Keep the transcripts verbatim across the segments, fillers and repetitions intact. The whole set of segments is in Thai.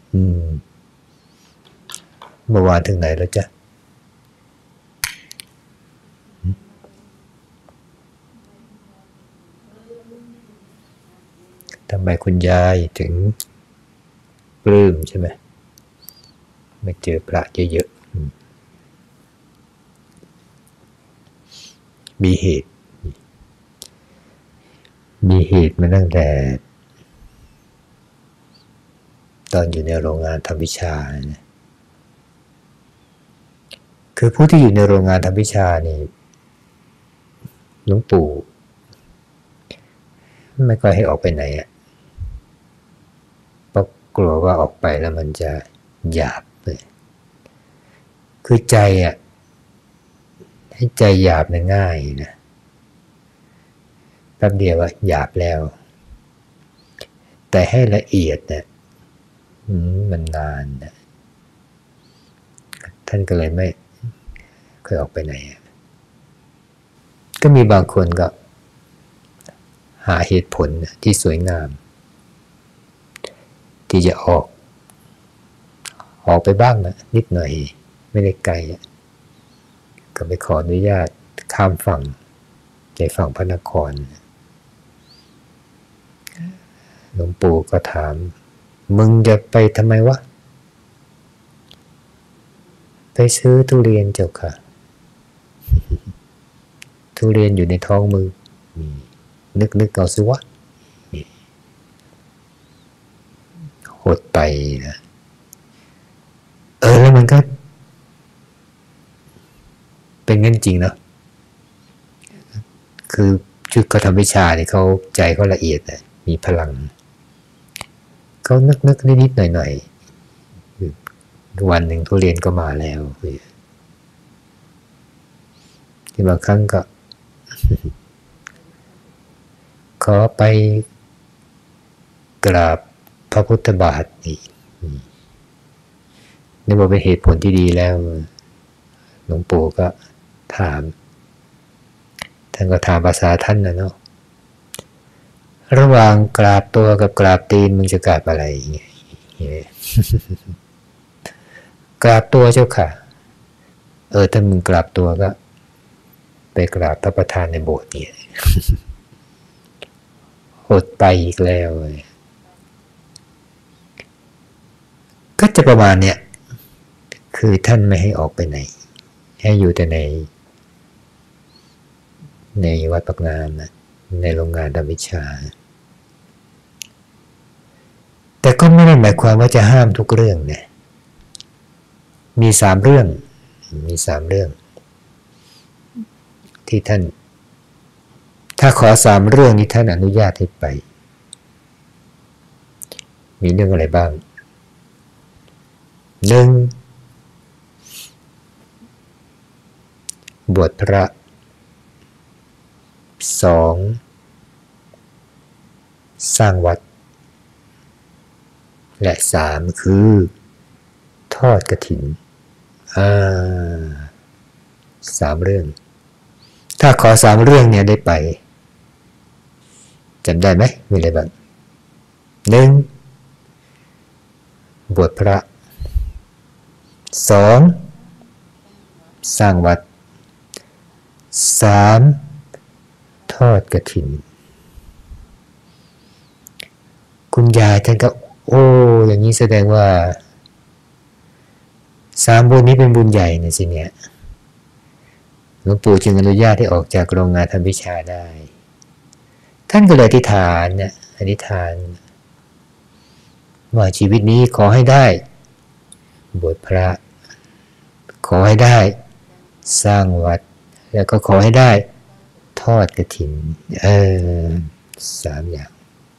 อืมเมื่อวานถึงไหนแล้วจ๊ะทำไมคุณยายถึงปลื้มใช่ไหมไม่เจอพระเยอะๆมีเหตุมีเหตุมาตั้งแต่ตอนอยู่ในโรงงานทำวิชาเนี่ยคือผู้ที่อยู่ในโรงงานทำวิชานี่หลวงปู่ไม่ค่อยให้ออกไปไหนอ่ะเพราะกลัวว่าออกไปแล้วมันจะหยาบเลยคือใจอ่ะให้ใจหยาบเนี่ยง่ายนะแป๊บเดียวว่าหยาบแล้วแต่ให้ละเอียดเนี่ยมันนานนะท่านก็เลยไม่เคยออกไปไหนก็มีบางคนก็หาเหตุผลที่สวยงามที่จะออกออกไปบ้างนะนิดหน่อยไม่ได้ไกลก็ไปขออนุญาตข้ามฝั่งในฝั่งพระนครหลวงปู่ก็ถามมึงจะไปทำไมวะไปซื้อทุเรียนเจ้าค่ะทุเรียนอยู่ในท้องมือนึกนึกเอาสิวะหดไปนะเออแล้วมันก็เป็นงั้นจริงเนาะคือชุดเขาทำวิชาเนี่ยเขาใจเขาละเอียดนะมีพลังเขานึกนึกนิดๆหน่อยๆวันหนึ่งทุเรียนก็มาแล้วที่บางครั้งก็ขอไปกราบพระพุทธบาทนี่นี่ว่าเป็นเหตุผลที่ดีแล้วหลวงปู่ก็ถามท่านก็ถามภาษาท่านนะเนาะระหว่างกราบตัวกับกราบตีนมึงจะกราบอะไรอย่างเงี้ยกราบตัวเจ้าค่ะเออถ้ามึงกราบตัวก็ไปกราบพระประธานในโบสถ์เนี่ยหดไปอีกแล้วก็จะประมาณเนี้ยคือท่านไม่ให้ออกไปไหนให้อยู่แต่ในในวัดปักน้ำนะในโรงงานทำวิชาแต่ก็ไม่ได้หมายความว่าจะห้ามทุกเรื่องนะมีสามเรื่องมีสามเรื่องที่ท่านถ้าขอสามเรื่องนี้ท่านอนุญาตให้ไปมีเรื่องอะไรบ้างหนึ่งบวชพระสองสร้างวัดและสามคือทอดกฐินอ่าสามเรื่องถ้าขอสามเรื่องเนี่ยได้ไปจำได้ไหมมีอะไรบ้างหนึ่งบวชพระสองสร้างวัดสามทอดกฐินคุณยายท่านก็โอ้อย่างนี้แสดงว่าสามบุญนี้เป็นบุญใหญ่นะสิเนี่ยหลวงปู่จึงอนุญาตให้ออกจากโรงงานทำวิชาได้ท่านก็เลยอธิษฐานเนี่ยอธิษฐานว่าชีวิตนี้ขอให้ได้บวชพระขอให้ได้สร้างวัดแล้วก็ขอให้ได้ทอดกฐินเออสามอย่าง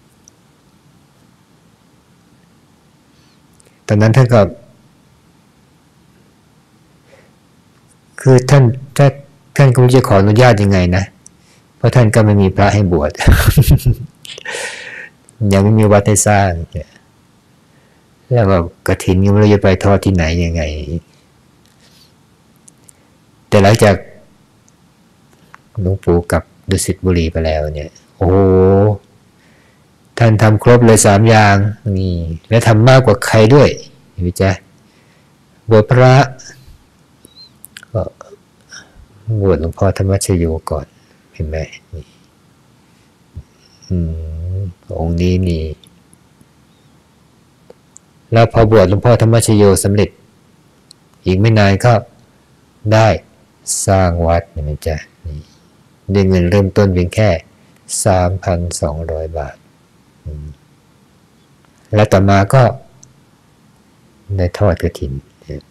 ตอนนั้นท่านก็คือท่านท่านท่านก็ไม่รู้จะขออนุญาตยังไงนะเพราะท่านก็ไม่มีพระให้บวช ยังไม่มีวัดให้สร้างแล้วก็กฐินก็ไม่รู้จะไปทอดที่ไหนยังไงแต่หลังจากหลวงปู่กลับดุสิตบุรีไปแล้วเนี่ยโอ้ท่านานทำครบเลยสามอย่างนี่และทำมากกว่าใครด้วยเห็นไหมจ๊ะบวชพระก็บวชหลวงพ่อธรรมชโยก่อนเห็นไหมนี่อืมองค์นี้นี่แล้วพอบวชหลวงพ่อธรรมชโยสำเร็จอีกไม่นานก็ได้สร้างวัดเห็นไหมจ๊ะนี่ได้เงินเริ่มต้นเพียงแค่สามพันสองร้อยบาทแล้วต่อมาก็ได้ทอดกฐิน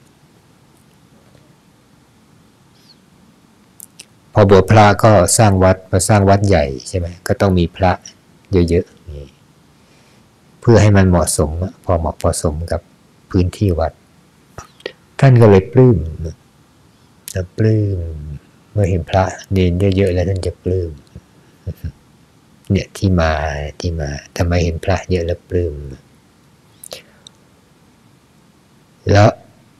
พอบวชพระก็สร้างวัดพอสร้างวัดใหญ่ใช่ไหมก็ต้องมีพระเยอะๆเพื่อให้มันเหมาะสมพอเหมาะพอสมกับพื้นที่วัดท่านก็เลยปลื้มจะปลื้มเมื่อเห็นพระเนรเยอะๆแล้วท่านจะปลื้มเนี่ยที่มาที่มาทำไมเห็นพระเยอะแล้วปลื้มแล้ว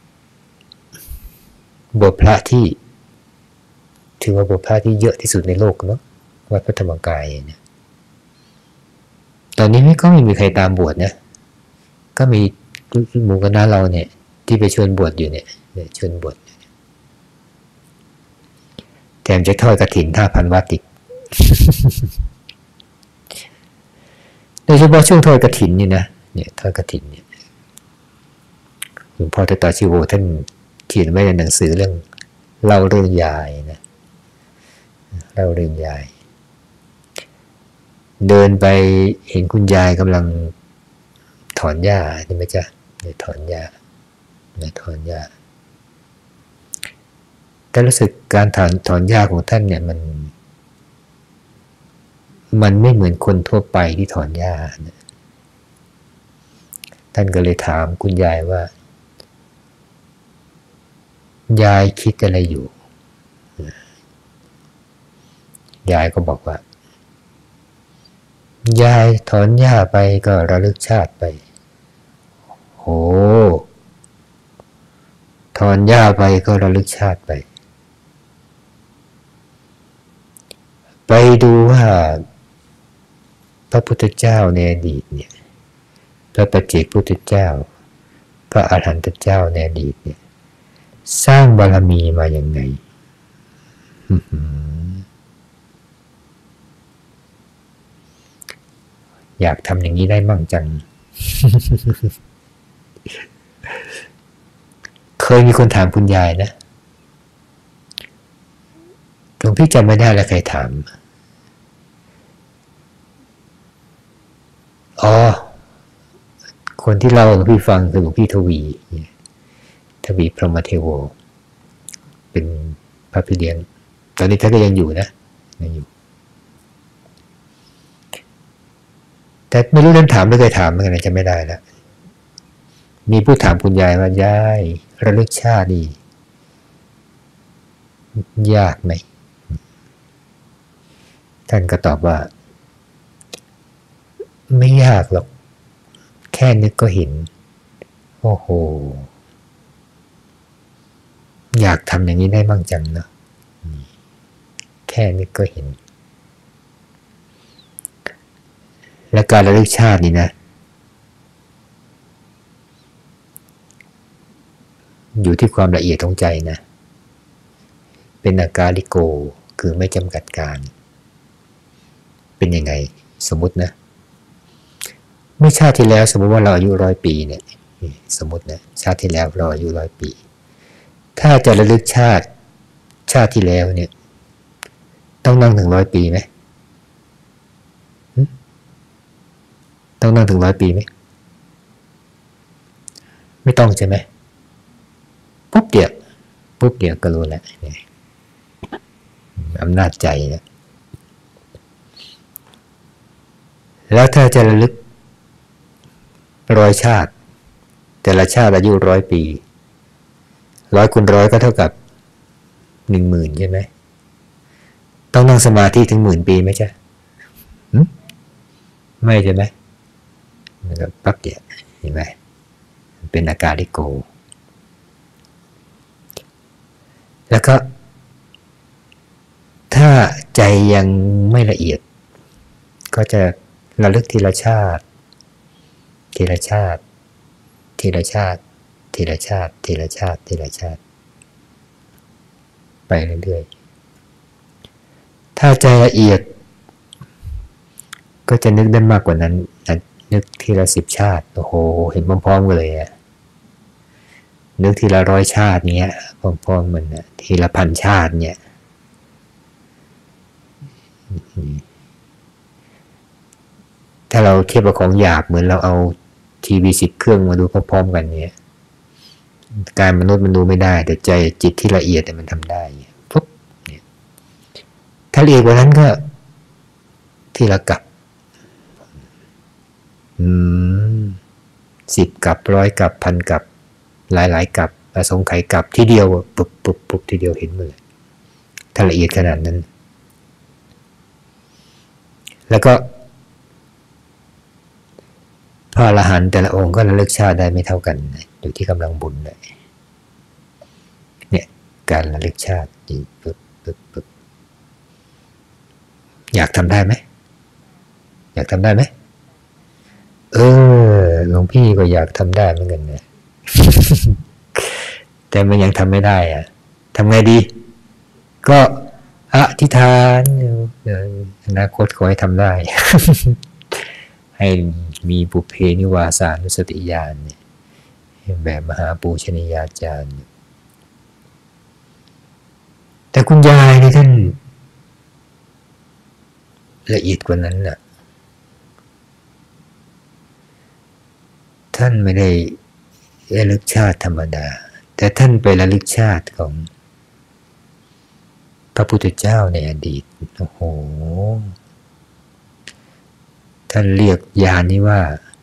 บวชพระที่ถือว่าบวชพระที่เยอะที่สุดในโลกเนาะวัดพระธรรมกายเนี่ยตอนนี้ไม่ก็ไม่มีใครตามบวชนะก็มีหมู่คณะเราเนี่ยที่ไปชวนบวชอยู่เนี่ยชวนบวชแถมจะทอดกฐินห้าพันวัดอีกโดยเฉพาะช่วงทอดกฐินนี่นะเนี่ยทอดกฐินเนี่ยหลวงพ่อตาชิโวท่านเขียนไว้ในหนังสือเรื่องเล่าเรื่องยายนะเล่าเรื่องยายเดินไปเห็นคุณยายกำลังถอนหญ้าใช่ไหมจ๊ะเนี่ยถอนหญ้าเนี่ยถอนหญ้าแต่รู้สึกการถอนถอนหญ้าของท่านเนี่ยมันมันไม่เหมือนคนทั่วไปที่ถอนหญ้านะท่านก็เลยถามคุณยายว่ายายคิดอะไรอยู่ยายก็บอกว่ายายถอนหญ้าไปก็ระลึกชาติไปโอ้ถอนหญ้าไปก็ระลึกชาติไปไปดูว่าพระพุทธเจ้าในอดีตเนี่ยพระปัจเจกพุทธเจ้าพระอรหันตเจ้าในอดีตเนี่ยสร้างบารมีมาอย่างไงอยากทำอย่างนี้ได้มั่งจัง เคยมีคนถามคุณยายนะหลวงพี่จำไม่ได้แล้วใครถามอ๋อคนที่เล่าหลวงพี่ฟังคือหลวงพี่ทวีทวีพรหมเทโวเป็นพระพี่เลี้ยงตอนนี้ท่านก็ยังอยู่นะยังอยู่แต่ไม่รู้ท่านถามหรือเคยถามเหมือนกันจะไม่ได้แล้วมีผู้ถามคุณยายว่ายายระลึกชาตินี่ยากไหมท่านก็ตอบว่าไม่ยากหรอกแค่นึกก็เห็นโอ้โหอยากทำอย่างนี้ได้บ้างจังเนาะแค่นึกก็เห็นและการระลึกชาตินี่นะอยู่ที่ความละเอียดของใจนะเป็นอากาลิโกคือไม่จำกัดการเป็นยังไงสมมุตินะเมื่อชาติที่แล้วสมมติว่าเราอายุร้อยปีเนี่ยสมมตินะชาติที่แล้วเราอายุร้อยปีถ้าจะระลึกชาติชาติที่แล้วเนี่ยต้องนั่งถึงร้อยปีไหมต้องนั่งถึงร้อยปีไหมไม่ต้องใช่ไหมปุ๊บเดียวปุ๊บเดียวก็รู้แล้วอำนาจใจนะแล้วถ้าจะระลึกร้อยชาติแต่ละชาติอายุร้อยปีร้อยคูณร้อยก็เท่ากับหนึ่งหมื่นใช่ไหมต้องนั่งสมาธิถึงหมื่นปีไหมจ๊ะไม่ใช่ไหมนะครับปั๊บเดียวเห็นไหมเป็นอากาลิโกแล้วก็ถ้าใจยังไม่ละเอียดก็จะระลึกทีละชาติทีละชาติทีละชาติทีละชาติทีละชาติทีละชาติไปเรื่อยๆถ้าใจละเอียดก็จะนึกได้มากกว่านั้นนึกทีละสิบชาติโอ้โหเห็นพร้อมๆกันเลยอะนึกทีละร้อยชาติเงี้ยพร้อมๆมันนะทีละพันชาติเงี้ยถ้าเราเทียบกับของหยาบเหมือนเราเอาทีวีสิบเครื่องมาดูพร้อมๆกันเนี้ยการมนุษย์มันดูไม่ได้แต่ใจจิตที่ละเอียดแต่มันทำได้ปุ๊บเนี่ยถ้าละเอียดกว่านั้นก็ทีละกับอืมสิบกับร้อยกับพันกับหลายๆกับอสงไขยกับทีเดียวปุ๊บปุ๊บปุ๊บทีเดียวเห็นหมดเลยถ้าละเอียดขนาดนั้นแล้วก็พระอรหันต์แต่ละองค์ก็ระลึกชาติได้ไม่เท่ากันอยู่ที่กำลังบุญเลยเนี่ยการระลึกชาติปุ๊บปุ๊บปุ๊บอยากทำได้ไหมอยากทำได้ไหมเออหลวงพี่ก็อยากทำได้เหมือนกันนะแต่มันยังทำไม่ได้อะทำไงดีก็อธิษฐานอนาคตขอให้ทำได้ ให้มีบุพเพนิวาสานุสติญาณแบบมหาปูชนียาจารย์แต่คุณยายนี่ท่านละเอียดกว่านั้นน่ะท่านไม่ได้ระลึกชาติธรรมดาแต่ท่านไประลึกชาติของพระพุทธเจ้าในอดีตโอ้โหท่านเรียกญาณนี้ว่า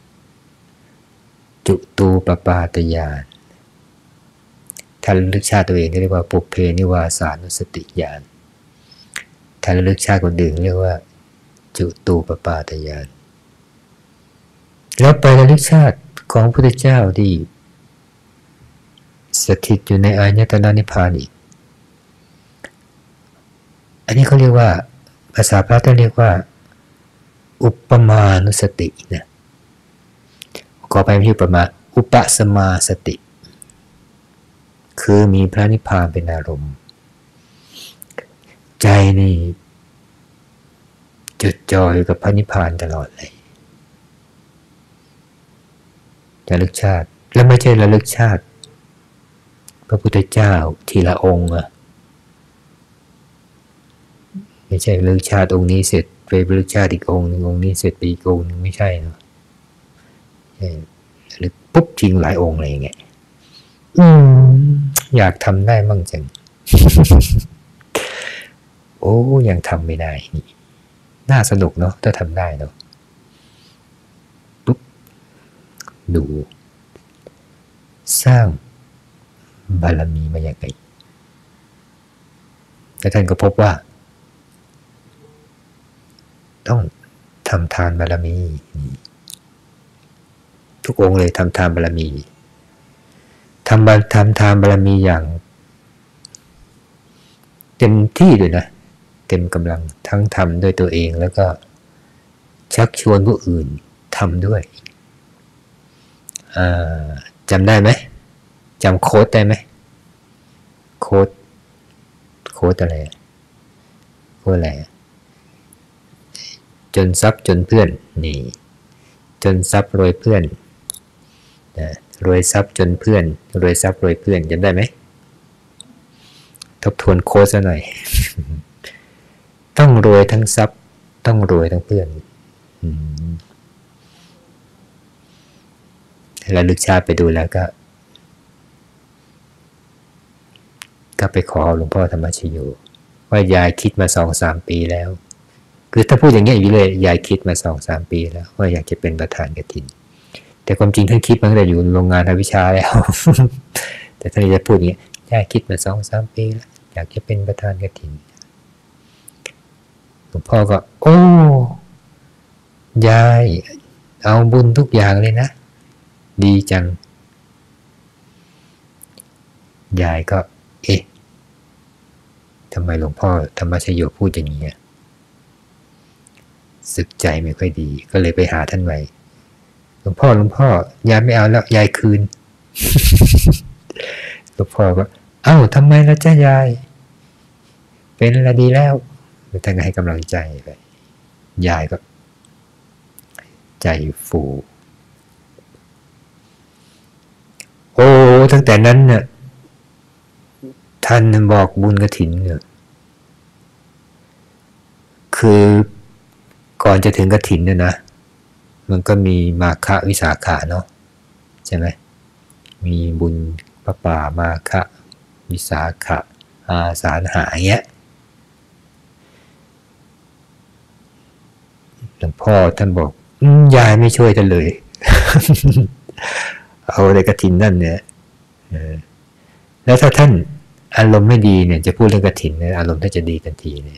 จุตูปปาตญาณท่านระลึกชาติตัวเองเรียกว่าปุพเพนิวาสานุสติญาณท่านระลึกชาติคนอื่นเรียกว่าจุตูปปาตญาณแล้วไประลึกชาติของพระพุทธเจ้าที่สถิตอยู่ในอายตนะนิพพานอีกอันนี้เขาเรียกว่าภาษาพระท่านเรียกว่าอุปมานุสตินะขอไปที่อุปมาอุปสมาสติคือมีพระนิพพานเป็นอารมณ์ใจนี่จดจ่ออยู่กับพระนิพพานตลอดเลยระลึกชาติแล้วไม่ใช่ระลึกชาติพระพุทธเจ้าทีละองค์อะไม่ใช่ระลึกชาติองค์นี้เสร็จไประลึกชาติอีกองค์หนึ่งองค์นี้เสร็จไปอีกองค์หนึ่งไม่ใช่เนาะระลึกปุ๊บทิ้งหลายองค์อะไรอย่างเงี้ยอืมอยากทำได้มั่งจัง โอ้ยังทำไม่ได้นี่น่าสนุกเนาะถ้าทำได้เนาะปุ๊บดูสร้างบารมีมาอย่างไรแล้วท่านก็พบว่าต้องทำทานบารมีทุกองค์เลยทำทานบารมีทำบารทำทานบารมีอย่างเต็มที่เลยนะเต็มกำลังทั้งทำด้วยตัวเองแล้วก็ชักชวนผู้อื่นทำด้วยจำได้ไหมจำโค้ดได้ไหมโค้ดโค้ดอะไรโค้ดอะไรจนทรัพย์จนเพื่อนนี่จนทรัพย์รวยเพื่อนนะรวยทรัพย์จนเพื่อนรวยทรัพย์รวยเพื่อนจำได้ไหมทบทวนโค้ดซะหน่อย ต้องรวยทั้งทรัพย์ต้องรวยทั้งเพื่อนระลึกชาติไปดูแล้วก็ก็ไปขอหลวงพ่อธรรมชโยว่ายายคิดมาสองสามปีแล้วคือถ้าพูดอย่างนี้อยู่เลยยายคิดมาสองสามปีแล้วว่าอยากจะเป็นประธานกฐินแต่ความจริงท่านคิดมาตั้งแต่อยู่โรงงานทางวิชาแล้ว แต่ท่านจะพูดอย่างนี้ยายคิดมาสองสามปีแล้วอยากจะเป็นประธานกฐินหลวงพ่อก็โอ้ยายเอาบุญทุกอย่างเลยนะดีจังยายก็เอ๊ะทำไมหลวงพ่อธรรมชโยพูดอย่างนี้สึกใจไม่ค่อยดีก็เลยไปหาท่านใหม่หลวงพ่อหลวงพ่อยายไม่เอาแล้วยายคืน หลวงพ่อก็เอ้าทำไมล่ะจ้ายายเป็นอะไรดีแล้วท่านก็ให้กำลังใจไปยายก็ใจฟูโอ้ตั้งแต่นั้นเนี่ยท่านบอกบุญกฐินเนี่ยคือก่อนจะถึงกฐินเนี่ยนะมันก็มีมาฆะวิสาขะเนาะใช่ไหมมีบุญพระป่ามาฆะวิสาขะอาสาฬหะเงี้ยหลวงพ่อท่านบอกยายไม่ช่วยท่านเลย เอาในกฐินนั่นเนี่ยแล้วถ้าท่านอารมณ์ไม่ดีเนี่ยจะพูดเรื่องกฐินเนี่ยอารมณ์ท่านจะดีทันทีเนี่ย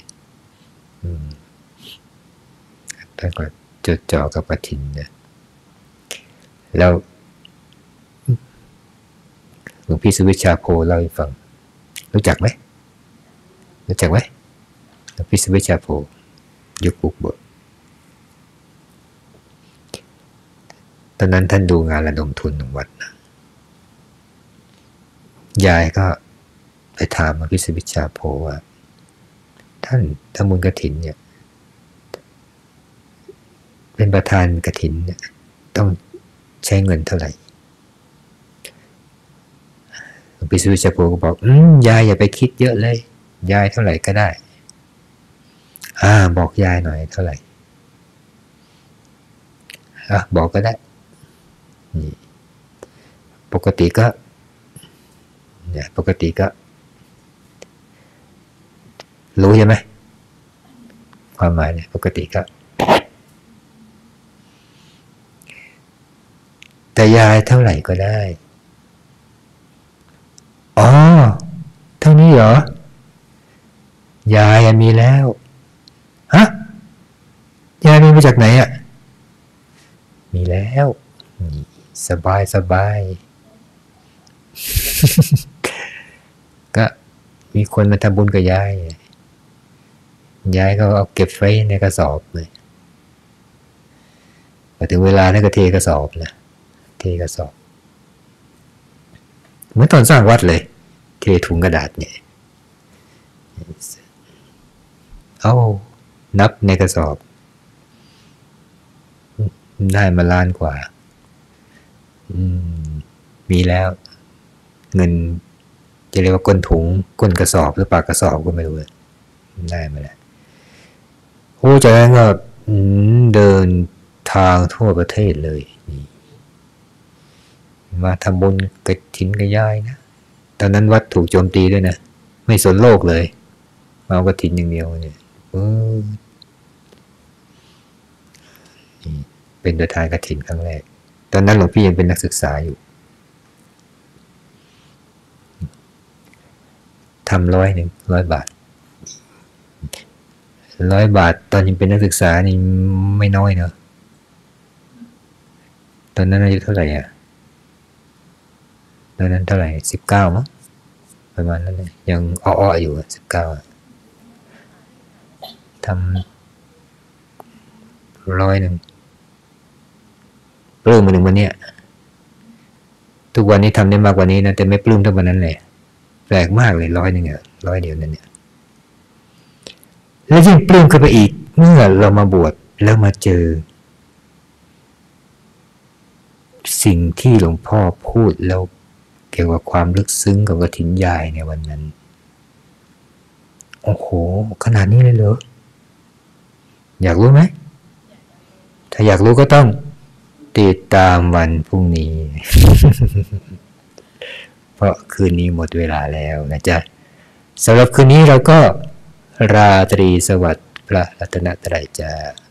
ท่านก็จดจ่อกับกฐินเนี่ยแล้วหลวงพี่สุวิชาโพเล่าให้ฟังรู้จักไหมรู้จักไหมหลวงพี่สุวิชาโพยุคบุกเบิกตอนนั้นท่านดูงานระดมทุนของวัดนะยายก็ไปถามหลวงพี่สุวิชาโพว่าท่านทำบุญกฐินเนี่ยเป็นประธานกฐินเนี่ยต้องใช้เงินเท่าไหร่หลวงพี่สุวิชาโพก็บอกอืมยายอย่าไปคิดเยอะเลยยายเท่าไหร่ก็ได้อ่าบอกยายหน่อยเท่าไหร่อ่ะบอกก็ได้นี่ปกติก็เนี่ยปกติก็รู้ใช่ไหมความหมายเนี่ยปกติก็แต่ยายเท่าไหร่ก็ได้อ๋อเท่านี้เหรอยายมีแล้วฮะยายมีมาจากไหนอ่ะมีแล้วสบายสบายก็มีคนมาทำบุญกับยายยายก็เอาเก็บไว้ในกระสอบเลยพอถึงเวลาท่านก็เทกระสอบนะเทกระสอบเหมือนตอนสร้างวัดเลยเทถุงกระดาษเนี่ยเอานับในกระสอบได้มาล้านกว่ามีแล้วเงินจะเรียกว่าก้นถุงก้นกระสอบหรือปากกระสอบก็ไม่รู้ได้มาแล้วโอ้จากนั้นก็เดินทางทั่วประเทศเลยมาทำบุญกฐินกับยายนะตอนนั้นวัดถูกโจมตีด้วยนะไม่สนโลกเลยมาเอากฐินอย่างเดียวเนี่ยเป็นประธานกฐินครั้งแรกตอนนั้นหลวงพี่ยังเป็นนักศึกษาอยู่ทำร้อยหนึ่งร้อยบาทร้อยบาทตอนยังเป็นนักศึกษานี่ไม่น้อยเนอะตอนนั้นอายุเท่าไหร่อ่ะตอนนั้นเท่าไหร่สิบเก้ามั้งประมาณนั้นเลยยังอ้อๆอยู่สิบเก้าทำร้อยหนึ่งปลื้มมาถึงวันเนี้ยทุกวันนี้ทำได้มากกว่านี้นะแต่ไม่ปลื้มเท่าวันนั้นเลยแปลกมากเลยร้อยหนึ่งอ่ะร้อยเดียวนั่นเนี่ยแล้วยิ่งปลื้มขึ้นไปอีกเมื่อเรามาบวชแล้วมาเจอสิ่งที่หลวงพ่อพูดแล้วเกี่ยวกับความลึกซึ้งกับกฐินยายในวันนั้นโอ้โหขนาดนี้เลยเหรออยากรู้ไหมถ้าอยากรู้ก็ต้องติดตามวันพรุ่งนี้ เพราะคืนนี้หมดเวลาแล้วนะจ๊ะสำหรับคืนนี้เราก็ราตรีสวัสดิ์พระรัตนตรัยจ้า